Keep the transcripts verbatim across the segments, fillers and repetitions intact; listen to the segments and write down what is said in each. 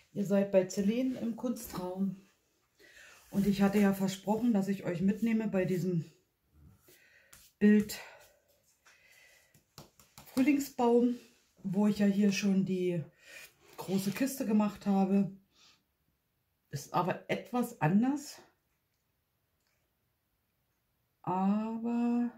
Ihr seid bei Celine im Kunstraum und ich hatte ja versprochen, dass ich euch mitnehme bei diesem Bild Frühlingsbaum, wo ich ja hier schon die große Kiste gemacht habe. Ist aber etwas anders, aber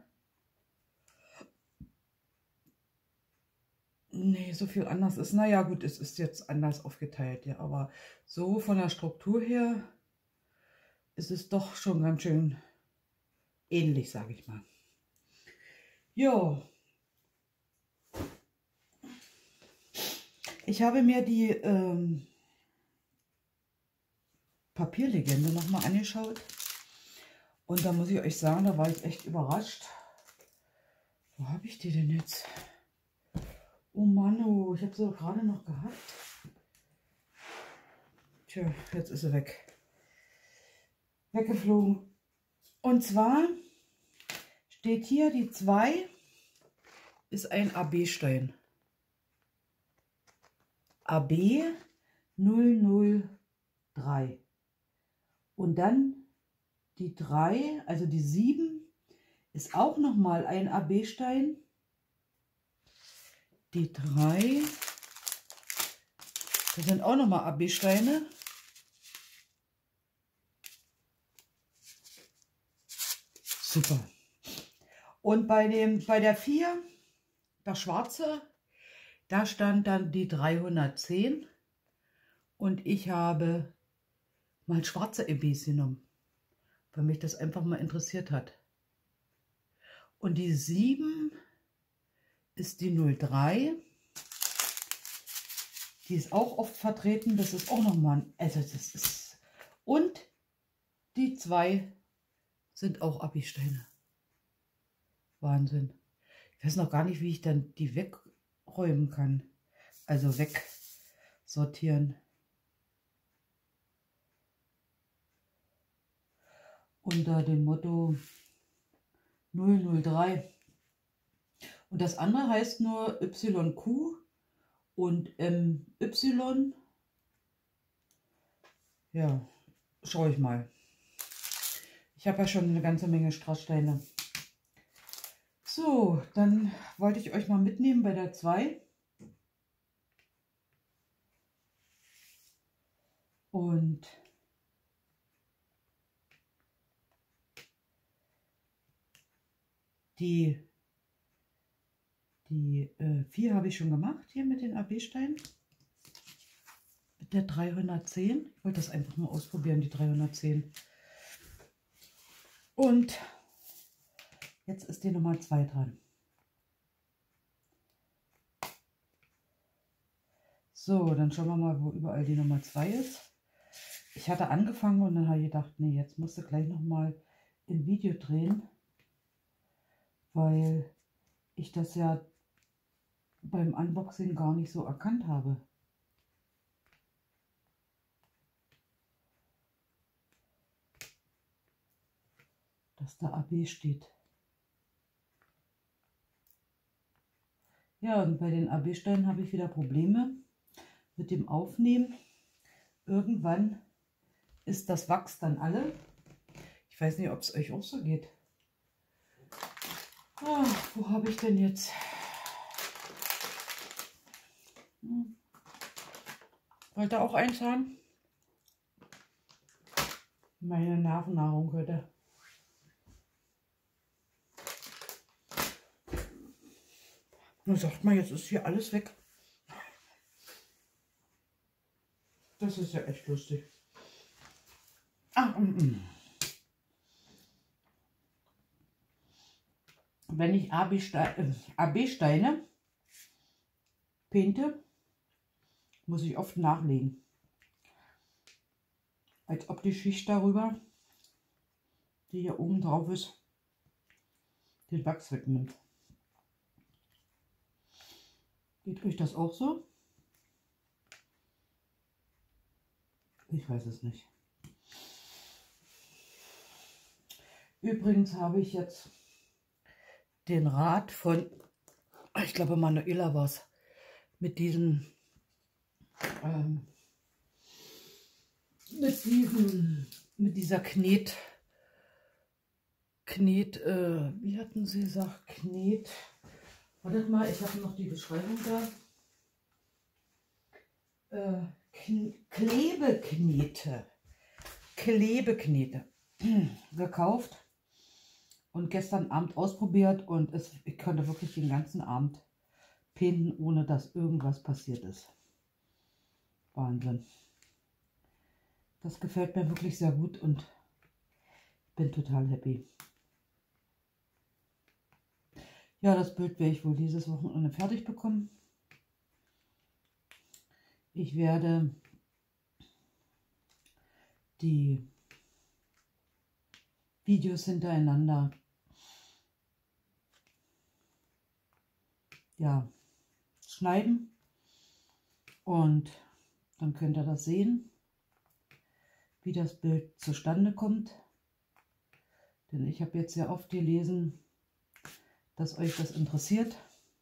nee, so viel anders ist. Naja gut, es ist jetzt anders aufgeteilt, ja, aber so von der Struktur her ist es doch schon ganz schön ähnlich, sage ich mal. Jo. Ich habe mir die ähm, Papierlegende nochmal angeschaut und da muss ich euch sagen, da war ich echt überrascht. Wo habe ich die denn jetzt? Oh Mann, oh, ich habe sie doch gerade noch gehabt. Tja, jetzt ist sie weg. Weggeflogen. Und zwar steht hier, die zwei ist ein A B-Stein. A B null null drei. Und dann die drei, also die sieben, ist auch nochmal ein A B-Stein. Die drei, das sind auch nochmal A B-Steine. Super. Und bei, dem, bei der vier, das schwarze, da stand dann die dreihundertzehn. Und ich habe mal schwarze A Bs genommen, weil mich das einfach mal interessiert hat. Und die sieben ist die null drei. Die ist auch oft vertreten. Das ist auch nochmal ein. Also das ist. Und die zwei sind auch A B-Steine. Wahnsinn. Ich weiß noch gar nicht, wie ich dann die wegräumen kann. Also wegsortieren. Unter dem Motto null null drei. Und das andere heißt nur Y Q und M Y. Ja, schaue ich mal. Ich habe ja schon eine ganze Menge Strasssteine. So, dann wollte ich euch mal mitnehmen bei der zwei. Und die Die äh, vier habe ich schon gemacht hier mit den A B-Steinen. Mit der dreihundertzehn. Ich wollte das einfach mal ausprobieren, die dreihundertzehn. Und jetzt ist die Nummer zwei dran. So, dann schauen wir mal, wo überall die Nummer zwei ist. Ich hatte angefangen und dann habe ich gedacht, nee, jetzt musst du gleich nochmal ein Video drehen, weil ich das ja beim Unboxing gar nicht so erkannt habe. Dass da A B steht. Ja, und bei den A B-Steinen habe ich wieder Probleme mit dem Aufnehmen. Irgendwann ist das Wachs dann alle. Ich weiß nicht, ob es euch auch so geht. Ah, wo habe ich denn jetzt? Hm. Wollt ihr auch eins haben? Meine Nervennahrung heute. Nun sagt man, jetzt ist hier alles weg. Das ist ja echt lustig. Ah, mm, mm. Wenn ich A B-Steine painte, muss ich oft nachlegen. Als ob die Schicht darüber, die hier oben drauf ist, den Wachs wegnimmt. Geht euch das auch so? Ich weiß es nicht. Übrigens habe ich jetzt den Rat von, ich glaube Manuela war es, mit diesem ähm, mit diesem, mit dieser Knet, Knet, äh, wie hatten sie gesagt, Knet, wartet mal, ich habe noch die Beschreibung da, äh, Klebeknete, Klebeknete gekauft und gestern Abend ausprobiert und es, ich konnte wirklich den ganzen Abend painten, ohne dass irgendwas passiert ist. Wahnsinn. Das gefällt mir wirklich sehr gut und bin total happy. Ja, das Bild werde ich wohl dieses Wochenende fertig bekommen. Ich werde die Videos hintereinander ja, schneiden und dann könnt ihr das sehen, wie das Bild zustande kommt. Denn ich habe jetzt sehr oft gelesen, dass euch das interessiert.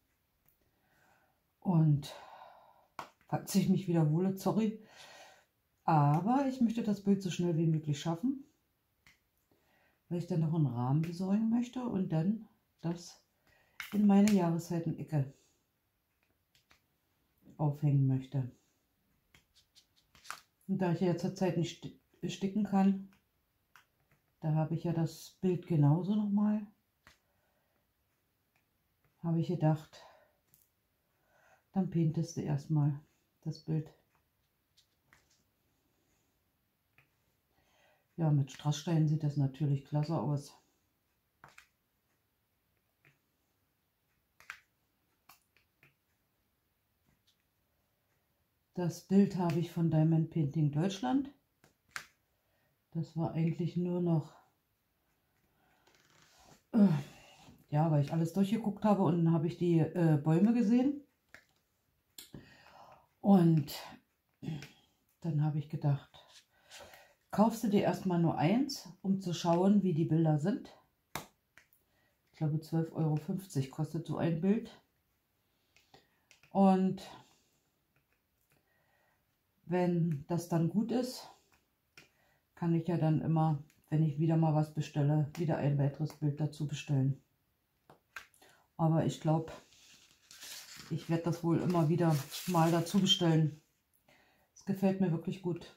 Und falls ich mich wiederhole, sorry. Aber ich möchte das Bild so schnell wie möglich schaffen, weil ich dann noch einen Rahmen besorgen möchte und dann das in meine Jahreszeiten-Ecke aufhängen möchte. Und da ich ja zurzeit nicht sticken kann, da habe ich ja das Bild genauso nochmal, habe ich gedacht, dann paintest du erstmal das Bild. Ja, mit Strasssteinen sieht das natürlich klasse aus. Das Bild habe ich von Diamond Painting Deutschland. Das war eigentlich nur noch, äh, ja, weil ich alles durchgeguckt habe und dann habe ich die äh, Bäume gesehen. Und dann habe ich gedacht, kaufst du dir erstmal nur eins, um zu schauen, wie die Bilder sind. Ich glaube zwölf Euro fünfzig kostet so ein Bild. Und wenn das dann gut ist, kann ich ja dann immer, wenn ich wieder mal was bestelle, wieder ein weiteres Bild dazu bestellen. Aber ich glaube, ich werde das wohl immer wieder mal dazu bestellen. Es gefällt mir wirklich gut.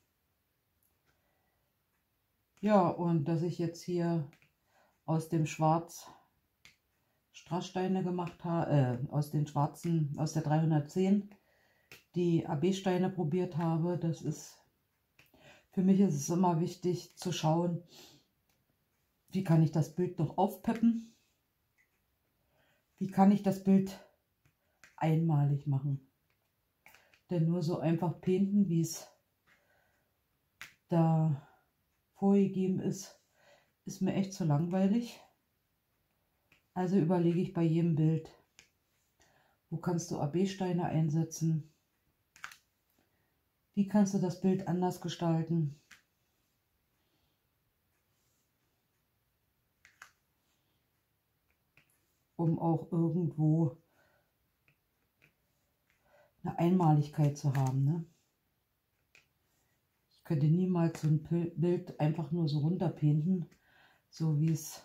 Ja, und dass ich jetzt hier aus dem Schwarz Strasssteine gemacht habe, äh, aus den schwarzen, aus der dreihundertzehn, die A B-Steine probiert habe, das ist, für mich ist es immer wichtig zu schauen, wie kann ich das Bild noch aufpeppen, wie kann ich das Bild einmalig machen. Denn nur so einfach painten, wie es da vorgegeben ist, ist mir echt zu langweilig. Also überlege ich bei jedem Bild, wo kannst du A B-Steine einsetzen, wie kannst du das Bild anders gestalten. Um auch irgendwo eine Einmaligkeit zu haben. Ne? Ich könnte niemals so ein Bild einfach nur so runterpainten, so wie es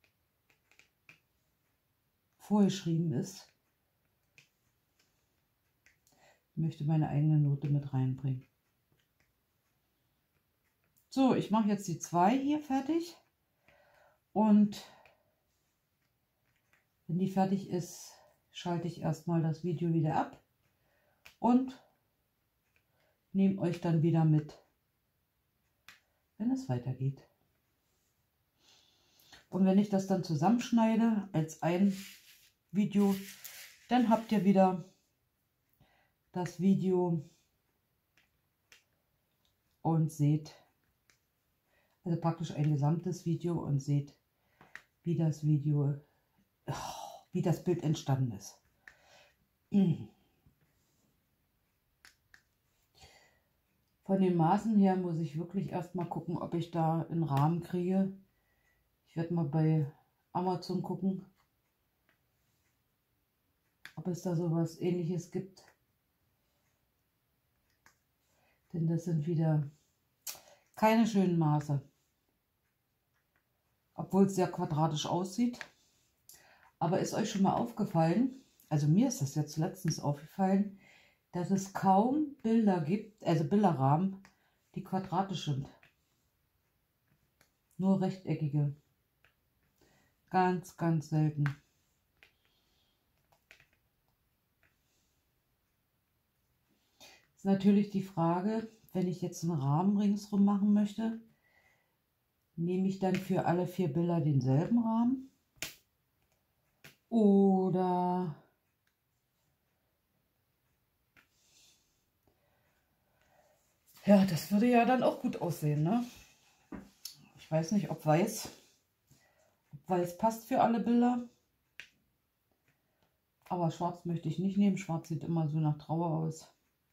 vorgeschrieben ist. Ich möchte meine eigene Note mit reinbringen. So, ich mache jetzt die zwei hier fertig und wenn die fertig ist, schalte ich erstmal das Video wieder ab und nehme euch dann wieder mit, wenn es weitergeht. Und wenn ich das dann zusammenschneide als ein Video, dann habt ihr wieder das Video und seht, also praktisch ein gesamtes Video und seht, wie das Video, wie das Bild entstanden ist. Von den Maßen her muss ich wirklich erstmal gucken, ob ich da einen Rahmen kriege. Ich werde mal bei Amazon gucken, ob es da sowas Ähnliches gibt. Denn das sind wieder Keine schönen Maße. Obwohl es sehr quadratisch aussieht. Aber ist euch schon mal aufgefallen, also mir ist das jetzt letztens aufgefallen, dass es kaum Bilder gibt, also Bilderrahmen, die quadratisch sind. Nur rechteckige. Ganz, ganz selten. Ist natürlich die Frage, wenn ich jetzt einen Rahmen ringsrum machen möchte, nehme ich dann für alle vier Bilder denselben Rahmen? Oder ja, das würde ja dann auch gut aussehen, ne? Ich weiß nicht, ob weiß, ob weiß passt für alle Bilder. Aber schwarz möchte ich nicht nehmen. Schwarz sieht immer so nach Trauer aus.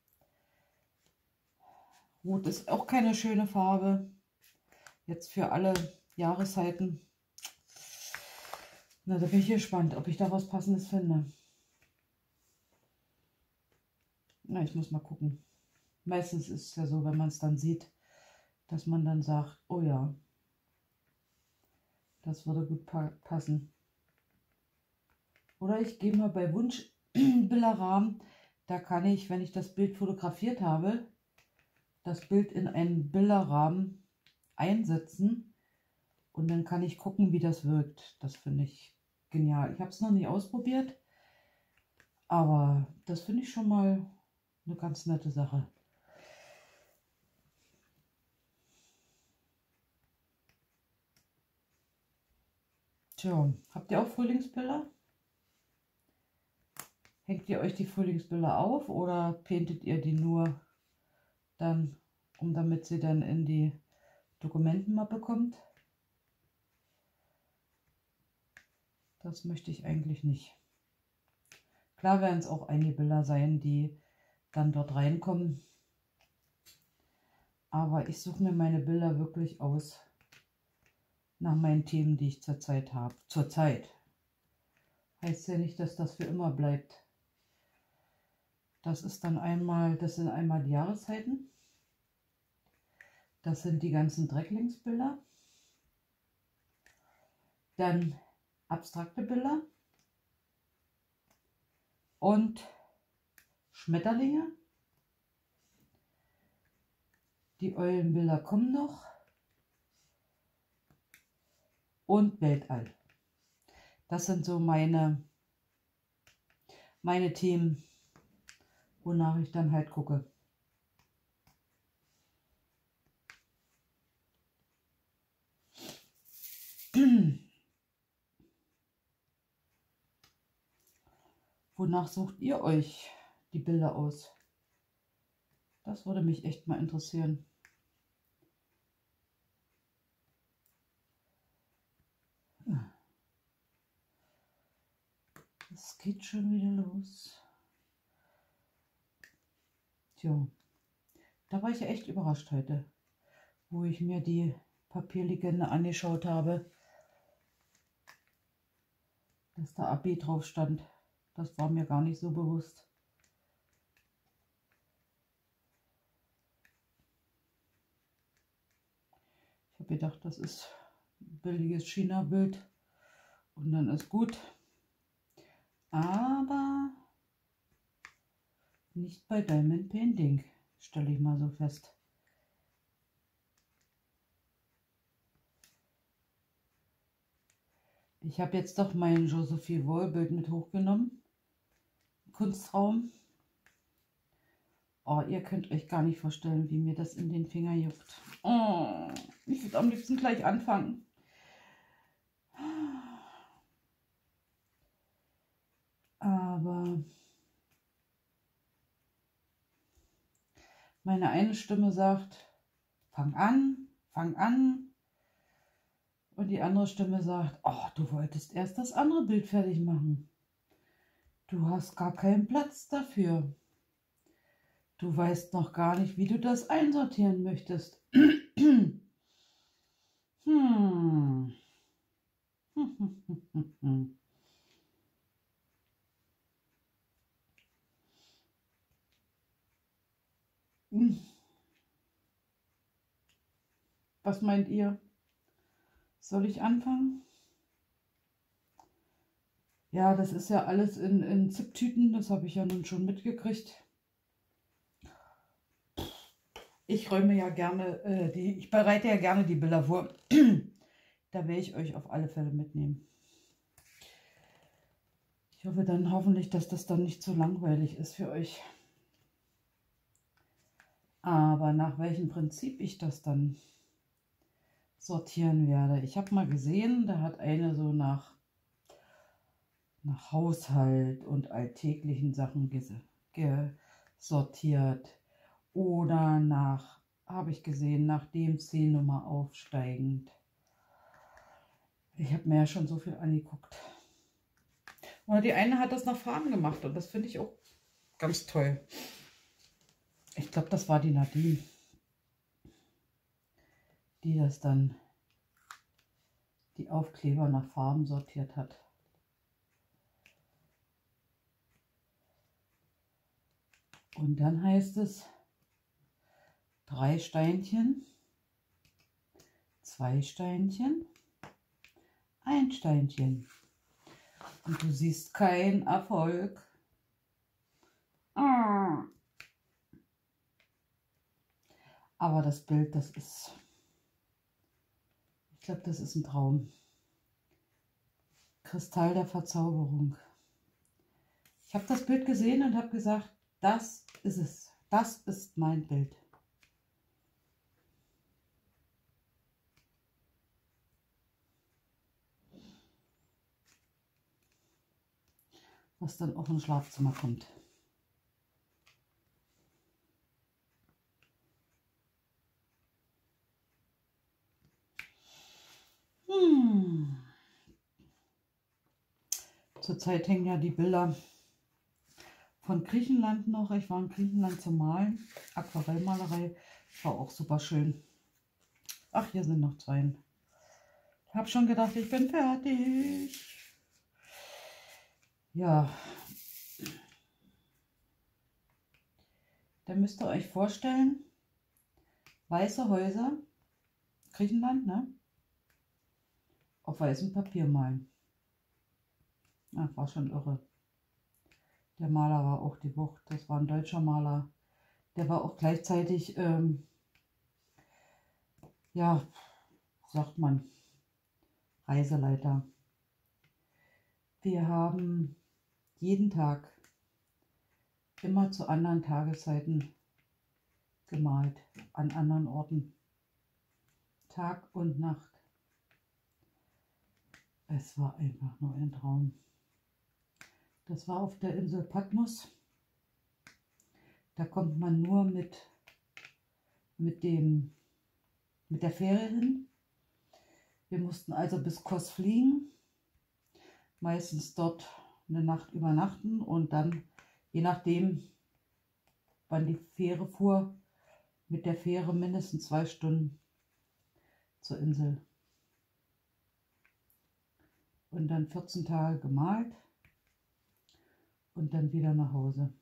Rot ist auch keine schöne Farbe. Jetzt für alle Jahreszeiten. Na, da bin ich gespannt, ob ich da was Passendes finde. Na, ich muss mal gucken. Meistens ist es ja so, wenn man es dann sieht, dass man dann sagt, oh ja, das würde gut pa passen. Oder ich gehe mal bei Wunsch Bilderrahmen. Da kann ich, wenn ich das Bild fotografiert habe, das Bild in einen Bilderrahmen einsetzen und dann kann ich gucken, wie das wirkt. Das finde ich genial. Ich habe es noch nicht ausprobiert, aber das finde ich schon mal eine ganz nette Sache. Tja, habt ihr auch Frühlingsbilder? Hängt ihr euch die Frühlingsbilder auf oder paintet ihr die nur dann, um damit sie dann in die Dokumentenmappe kommt? Das möchte ich eigentlich nicht. Klar werden es auch einige Bilder sein, die dann dort reinkommen. Aber ich suche mir meine Bilder wirklich aus nach meinen Themen, die ich zurzeit habe. Zurzeit. Heißt ja nicht, dass das für immer bleibt. Das ist dann einmal, das sind einmal die Jahreszeiten. Das sind die ganzen Drecklingsbilder. Dann abstrakte Bilder. Und Schmetterlinge. Die Eulenbilder kommen noch. Und Weltall. Das sind so meine, meine Themen, wonach ich dann halt gucke. Wonach sucht ihr euch die Bilder aus? Das würde mich echt mal interessieren. Es geht schon wieder los. Tja, da war ich ja echt überrascht heute, wo ich mir die Papierlegende angeschaut habe, dass da A B drauf stand. Das war mir gar nicht so bewusst. Ich habe gedacht, das ist ein billiges China-Bild und dann ist gut. Aber nicht bei Diamond Painting, stelle ich mal so fest. Ich habe jetzt doch mein Josephine Wall-Bild mit hochgenommen. Kunstraum. Oh, ihr könnt euch gar nicht vorstellen, wie mir das in den Finger juckt. Oh, ich würde am liebsten gleich anfangen. Aber meine eine Stimme sagt, fang an, fang an. Und die andere Stimme sagt, oh, du wolltest erst das andere Bild fertig machen. Du hast gar keinen Platz dafür. Du weißt noch gar nicht, wie du das einsortieren möchtest. hm. Was meint ihr? Soll ich anfangen? Ja, das ist ja alles in, in Ziptüten, das habe ich ja nun schon mitgekriegt. Ich räume ja gerne, äh, die, ich bereite ja gerne die Bilder vor. Da werde ich euch auf alle Fälle mitnehmen. Ich hoffe dann hoffentlich, dass das dann nicht so langweilig ist für euch. Aber nach welchem Prinzip ich das dann sortieren werde. Ich habe mal gesehen, da hat eine so nach, nach Haushalt und alltäglichen Sachen gesortiert. Oder nach, habe ich gesehen, nach D M C-Nummer aufsteigend. Ich habe mir ja schon so viel angeguckt. Oder die eine hat das nach Farben gemacht und das finde ich auch ganz toll. Ich glaube, das war die Nadine, die das dann, die Aufkleber nach Farben sortiert hat. Und dann heißt es drei Steinchen, zwei Steinchen, ein Steinchen. Und du siehst keinen Erfolg. Ah. Aber das Bild, das ist, ich glaube, das ist ein Traum. Kristall der Verzauberung. Ich habe das Bild gesehen und habe gesagt, das ist es. Das ist mein Bild. Was dann auch ins Schlafzimmer kommt. Hm. Zurzeit hängen ja die Bilder von Griechenland noch. Ich war in Griechenland zum Malen. Aquarellmalerei. War auch super schön. Ach, hier sind noch zwei. Ich habe schon gedacht, ich bin fertig. Ja. Da müsst ihr euch vorstellen, weiße Häuser, Griechenland, ne? Auf weißem Papier malen. Ja, war schon irre. Der Maler war auch die Wucht. Das war ein deutscher Maler. Der war auch gleichzeitig, ähm, ja, sagt man, Reiseleiter. Wir haben jeden Tag immer zu anderen Tageszeiten gemalt, an anderen Orten. Tag und Nacht. Es war einfach nur ein Traum. Das war auf der Insel Patmos. Da kommt man nur mit, mit, dem, mit der Fähre hin. Wir mussten also bis Kos fliegen, meistens dort eine Nacht übernachten und dann, je nachdem, wann die Fähre fuhr, mit der Fähre mindestens zwei Stunden zur Insel. Und dann vierzehn Tage gemalt und dann wieder nach Hause.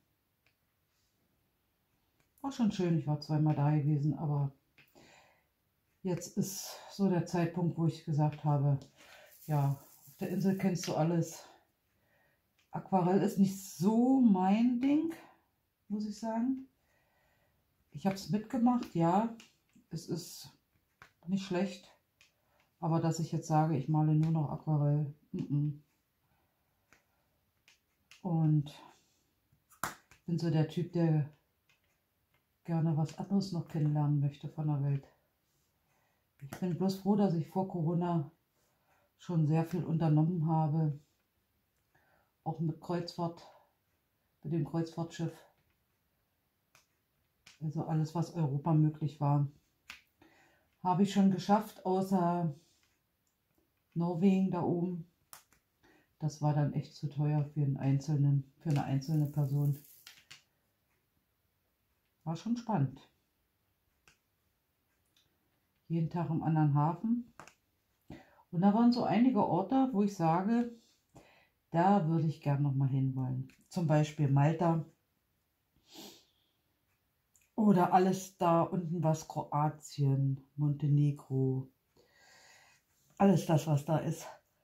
War schon schön, ich war zweimal da gewesen, aber jetzt ist so der Zeitpunkt, wo ich gesagt habe, ja, auf der Insel kennst du alles. Aquarell ist nicht so mein Ding, muss ich sagen. Ich habe es mitgemacht, ja, es ist nicht schlecht, aber dass ich jetzt sage, ich male nur noch Aquarell, mm -mm. Und bin so der Typ, der gerne was anderes noch kennenlernen möchte von der Welt. Ich bin bloß froh, dass ich vor Corona schon sehr viel unternommen habe, auch mit Kreuzfahrt, mit dem Kreuzfahrtschiff. Also alles, was Europa möglich war, habe ich schon geschafft, außer Norwegen da oben. Das war dann echt zu teuer für einen einzelnen, für eine einzelne Person. War schon spannend. Jeden Tag im anderen Hafen. Und da waren so einige Orte, wo ich sage, da würde ich gern noch mal hinwollen. Zum Beispiel Malta Oder alles da unten, was Kroatien, Montenegro, alles das, was da ist.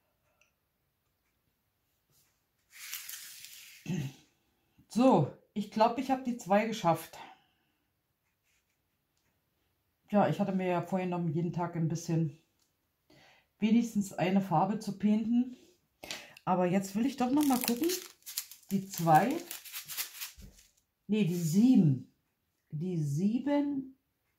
So, ich glaube, ich habe die zwei geschafft. Ja, ich hatte mir ja vorhin noch jeden Tag ein bisschen wenigstens eine Farbe zu painten. Aber jetzt will ich doch noch mal gucken. Die zwei, nee, die sieben. Die sieben,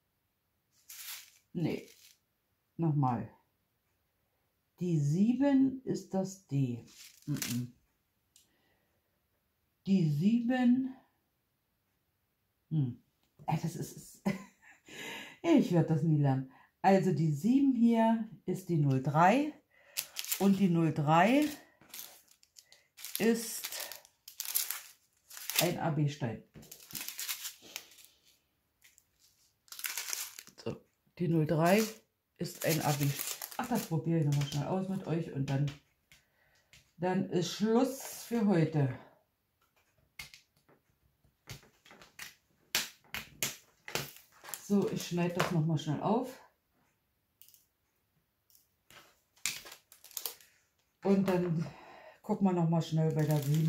nee, nochmal. Die sieben ist das D. Mm -mm. Die sieben, hm. das ist, ich werde das nie lernen. Also die sieben hier ist die null drei und die null drei ist ein A B-Stein. So, die null drei ist ein A B. Ach, das probiere ich nochmal schnell aus mit euch und dann, dann ist Schluss für heute. So, ich schneide das nochmal schnell auf. Und dann gucken wir nochmal schnell bei der sieben.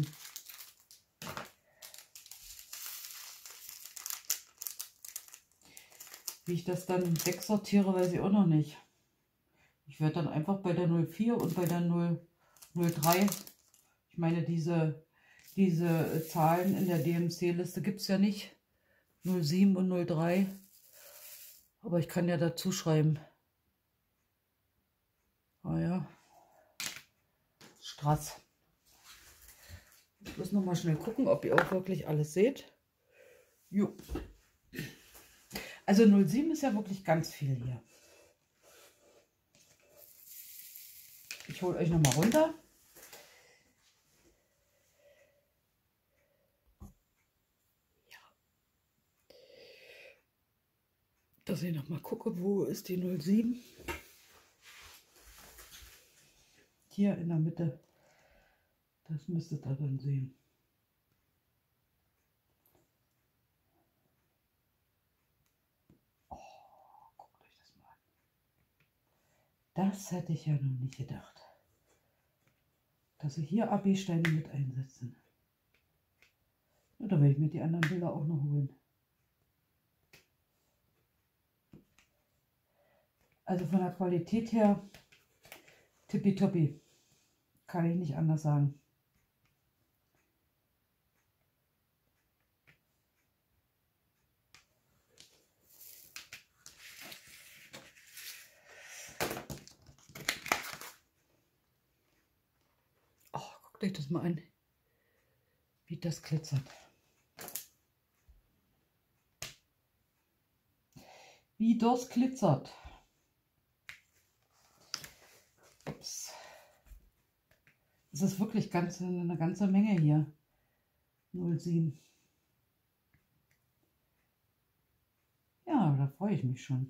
Wie ich das dann wegsortiere, weiß ich auch noch nicht. Ich werde dann einfach bei der null vier und bei der null drei, ich meine, diese, diese Zahlen in der D M C-Liste gibt es ja nicht. null sieben und null drei. Aber ich kann ja dazu schreiben. Ah ja. Strass. Ich muss noch mal schnell gucken, ob ihr auch wirklich alles seht. Jo. Also null sieben ist ja wirklich ganz viel hier. Ich hole euch noch mal runter. Ja. Dass ich noch mal gucke, wo ist die null sieben? Hier in der Mitte. Das müsstet ihr dann sehen. Oh, guckt euch das mal an. Das hätte ich ja noch nicht gedacht. Dass sie hier A B-Steine mit einsetzen. Oder will ich mir die anderen Bilder auch noch holen. Also von der Qualität her tippitoppi. Kann ich nicht anders sagen. Oh, guckt euch das mal an, wie das glitzert. Wie das glitzert. Ups. Es ist wirklich ganz, eine ganze Menge hier. null sieben. Ja, da freue ich mich schon.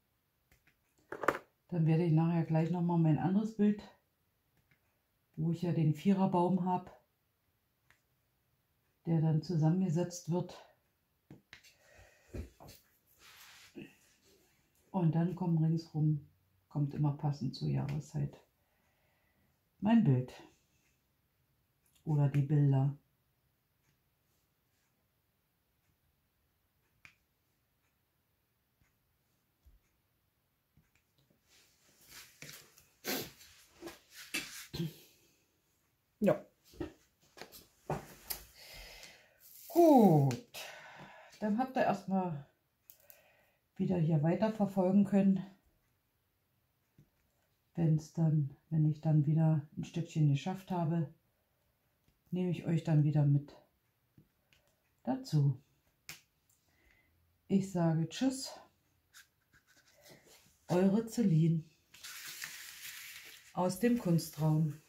Dann werde ich nachher gleich nochmal mein anderes Bild, wo ich ja den Viererbaum habe, der dann zusammengesetzt wird. Und dann kommt ringsrum, kommt immer passend zur Jahreszeit, mein Bild. Oder die Bilder. Ja. Gut. Dann habt ihr erstmal wieder hier weiter verfolgen können. Wenn es dann, wenn ich dann wieder ein Stückchen geschafft habe, nehme ich euch dann wieder mit dazu. Ich sage Tschüss, eure Celine aus dem Kunstraum.